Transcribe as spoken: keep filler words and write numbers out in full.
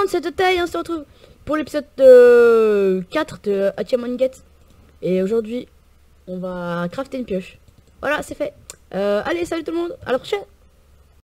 monde, c'était Taille, on se retrouve pour l'épisode euh, quatre de Achievement Get. Et aujourd'hui, on va crafter une pioche. Voilà, c'est fait. Euh, allez, salut tout le monde, à la prochaine.